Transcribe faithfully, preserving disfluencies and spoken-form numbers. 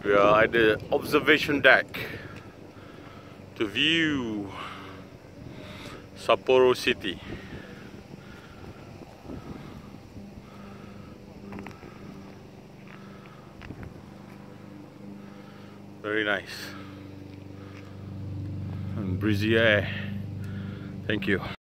We are at the observation deck to view Sapporo city. Very nice and breezy air. Thank you.